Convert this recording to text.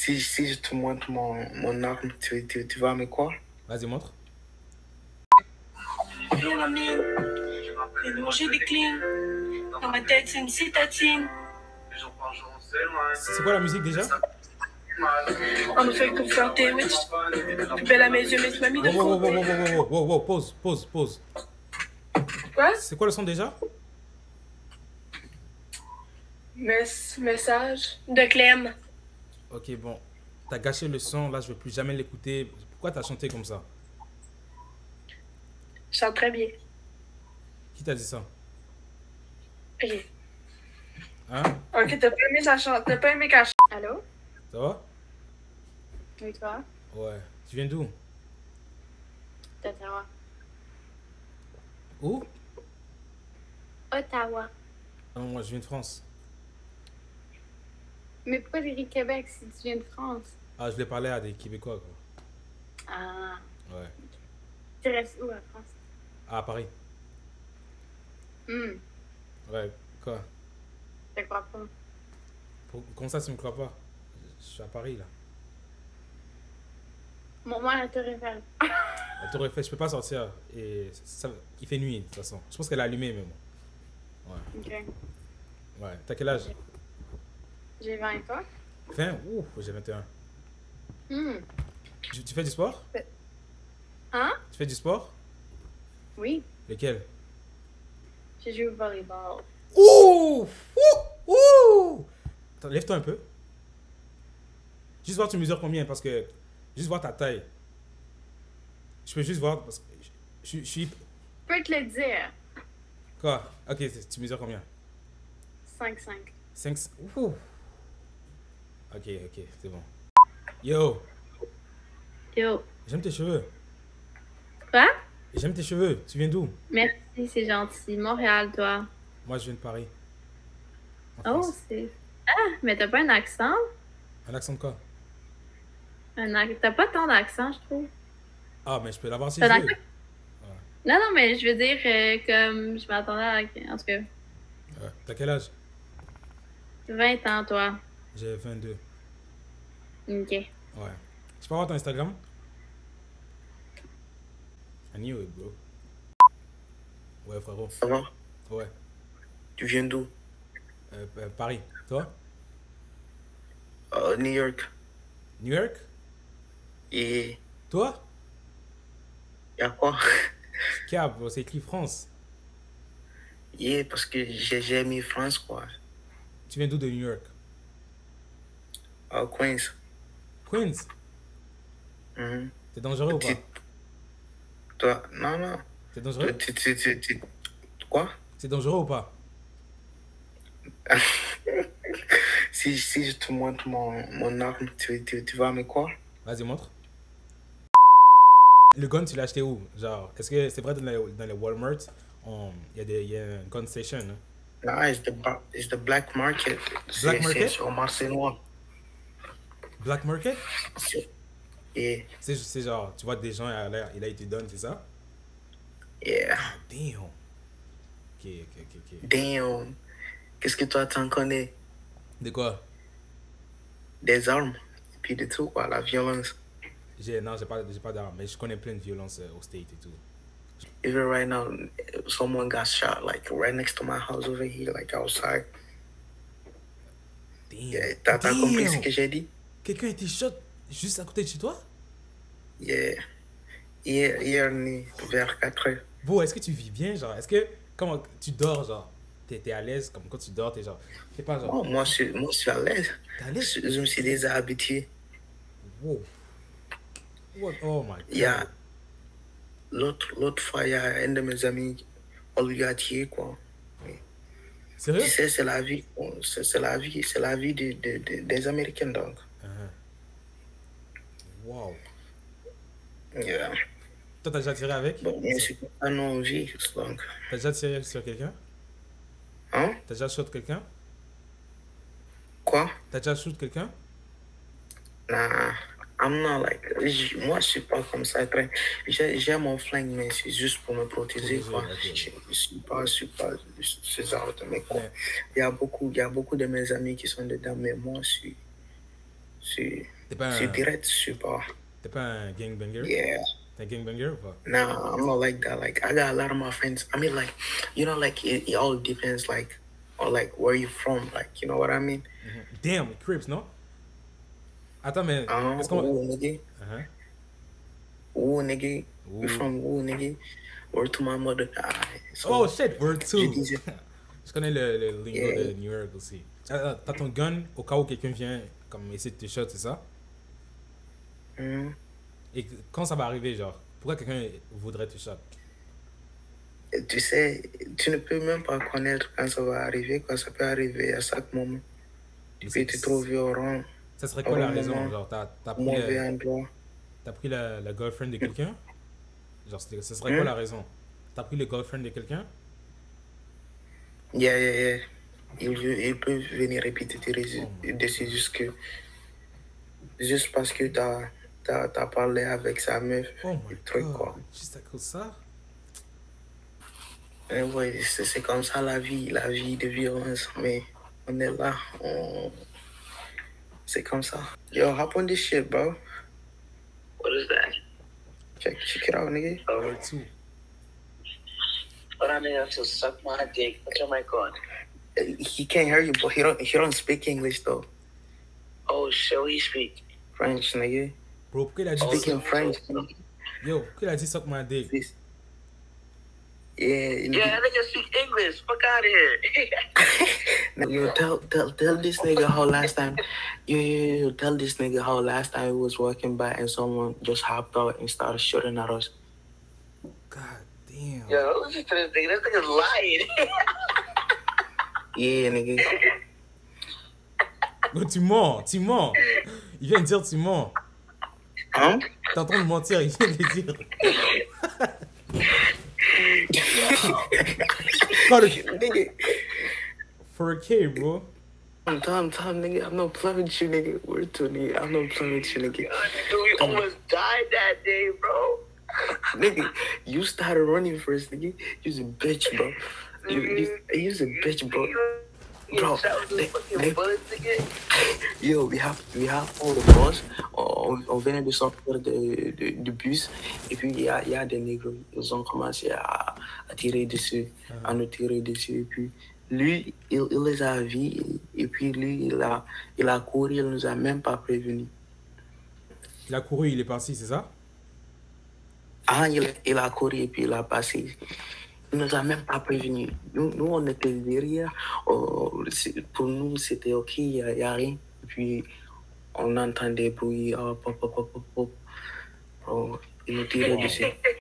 si je te montre mon arme, tu vas me quoi? Vas-y, montre. Bien la mine, j'ai mangé des cleans. Dans ma tête, c'est une citadine. C'est quoi la musique déjà? En effet, que faire tes witch. Plus belle à mes yeux, mais tu m'as mis de côté. Wow, pause. Quoi? C'est quoi le son déjà? Message de Clem. Ok, bon. T'as gâché le son, là je veux plus jamais l'écouter. Pourquoi t'as chanté comme ça? Je chante très bien. Qui t'a dit ça? Ok. Hein? Ok, t'as pas aimé sa chante. T'as pas aimé qu'elle chante. Allô? Ça va? Oui, toi? Ouais. Tu viens d'où? D'Ottawa. Où? Ottawa. Ah, moi je viens de France. Mais pourquoi j'ai ri Québec si tu viens de France? Ah, je voulais parler à des Québécois quoi. Ah. Ouais. Tu restes où à France? Ah, à Paris. Ouais, quoi? Je crois pas. Comment ça tu me crois pas? Je suis à Paris là. Moi, la Tour Eiffel. La Tour Eiffel, je peux pas sortir. Et il fait nuit de toute façon. Je pense qu'elle est allumée même. Ouais. Ok. Ouais. T'as quel âge? J'ai 20 et toi? 20? Ouh, j'ai 21. Hmm. Tu fais du sport? Hein? Tu fais du sport? Oui. Lequel? J'ai joué au volleyball. Ouh! Ouh! Attends, lève-toi un peu. Juste voir tu mesures combien parce que... Juste voir ta taille. Je peux juste voir parce que je suis... Je peux te le dire. Quoi? Ok, tu mesures combien? 5-5. 5... Ouh! Ok, c'est bon. Yo! Yo. J'aime tes cheveux. Quoi? J'aime tes cheveux. Tu viens d'où? Merci, c'est gentil. Montréal, toi. Moi, je viens de Paris. En Oh, France. c'est... Ah, mais t'as pas un accent? Un accent de quoi? T'as pas tant d'accent, je trouve. Ah, mais je peux l'avoir si T'as je un veux. accent? Non, mais je veux dire, comme je m'attendais à... En tout cas, Ouais. T'as quel âge? 20 ans, toi. J'ai 22. Ok. Ouais. Tu peux avoir ton Instagram? I knew it, bro. Ouais, frérot. Ça va? Ouais. Tu viens d'où? Paris. Toi? New York. New York? Et Toi? y'a quoi? Cap, bro, c'est écrit France. Yeah, parce que j'ai aimé France, quoi. Tu viens d'où de New York? Queens. Queens? Mhm. C'est dangereux ou pas? Toi, non. C'est dangereux? Quoi? C'est dangereux ou pas? Si je te montre mon arme, tu vas me quoi? Vas-y, montre. Le gun, tu l'as acheté où? Genre, est-ce que c'est vrai dans les Walmart, il y a une gun station, hein? Non, it's the black market. Black market? C'est sur marché noir. Black market? Yeah. C'est genre, tu vois des gens et là ils te donnent, c'est ça? Yeah. Damn. Ok. Damn. Qu'est-ce que toi t'en connais? De quoi? Des armes. Et puis de tout, quoi, la violence. Non, j'ai pas d'armes, mais je connais plein de violences au State et tout. Even right now, someone got shot, like, right next to my house over here, like, outside. Damn. Yeah, t'as compris ce que j'ai dit? Quelqu'un a été shot juste à côté de chez toi? Yeah. Hier nuit, vers 4 heures. Bon, est-ce que tu vis bien, genre? Comment tu dors, genre? T'es à l'aise, comme quand tu dors, t'es genre... T'es pas genre... Oh, moi, je suis à l'aise. T'es à l'aise? Je me suis déjà habitué. Wow. What? Oh my God. Il y a... L'autre fois, il y a un de mes amis, on lui a tué, quoi. Sérieux? Tu sais, c'est la vie. C'est la vie des Américains, donc. Wow. Yeah. Toi, t'as déjà tiré avec? Bon, je suis pas non-vie, donc. T'as déjà tiré sur quelqu'un? Hein? T'as déjà shoot quelqu'un? Quoi? T'as déjà shoot quelqu'un? Nah, I'm not like... Moi, je suis pas comme ça. J'ai mon flingue, mais c'est juste pour me protéger, quoi. Okay. Je suis pas ce genre de mec, quoi. Ouais. Il y a beaucoup de mes amis qui sont dedans, mais moi, je suis... T'es pas C'est un, direct, super. t'es pas un gangbanger? Yeah. T'es un gangbanger ou pas? Nah, I'm not like that. Like, I got a lot of my friends. I mean, like, like, it all depends, like, on, like, where you from. Like, you know what I mean? Damn, Crips, non? Attends, mais est-ce qu'on... Ooh, nigga. Uh-huh. Ooh, nigga. We Ooh. from Ooh, nigga. Word to my mother. So, Oh shit, word je 2. disais, Je connais le lingo Yeah. de New York aussi. T'as ton gun au cas où quelqu'un vient comme essayer de te shot, c'est ça? Et quand ça va arriver, genre, pourquoi quelqu'un voudrait te shot? tu sais, tu ne peux même pas connaître quand ça va arriver, quand ça peut arriver à chaque moment. Tu Mais peux te trouver au rang, Ça serait quoi la au raison? moment, Genre, t'as au pris, mauvais endroit. t'as pris la girlfriend de quelqu'un? Genre, ce serait quoi la raison? T'as pris le girlfriend de quelqu'un? Yeah. Il peut venir et puis te tirer dessus juste parce que t'as parlé avec sa meuf. Oh et my truc, god. quoi. Juste à cause de ça? Et ouais, c'est comme ça la vie de violence. Mais on est là, c'est comme ça. Yo, hop on this shit, bro. What is that? Check it out, nigga. Word 2. But I need to suck my dick. Put your mic on. He can't hear you, but he don't speak English though. Oh, shall we speak? French, nigga. Bro, pourquoi il a dit... Speaking French. Yo, pourquoi il a dit suck my dick? Please. Yeah, Yeah, that nigga speak English. Fuck out of here. Yo, tell this nigga how last time. Yo, tell this nigga how last time we was walking by and someone just hopped out and started shooting at us. God damn. Yo, listen to this nigga. This nigga's lying. Yeah, nigga. Non, tu mens. Il vient de dire tu mens. Hein? T'es en train de mentir, il vient de dire. Nigga. For a K, bro. Tom, nigga, I'm not playing with you, nigga. We're two, nigga. I'm not playing with you, nigga. Dude, we almost died that day, bro. Nigga, you started running first, nigga. You's a bitch, bro. You's a bitch, bro. Bro, yo, we have all the boss. On venait de sortir du bus et puis il y a des négros. Ils ont commencé à tirer dessus, à nous tirer dessus. Et puis lui, il les a vus et puis lui, il a couru, il nous a même pas prévenu. Il a couru, il est parti, c'est ça? Ah, il a couru et puis il a passé. Il nous a même pas prévenu. Nous on était derrière. Pour nous, c'était OK, il y a rien. Et puis, on entend des bruits. Pop. Il nous tirait dessus.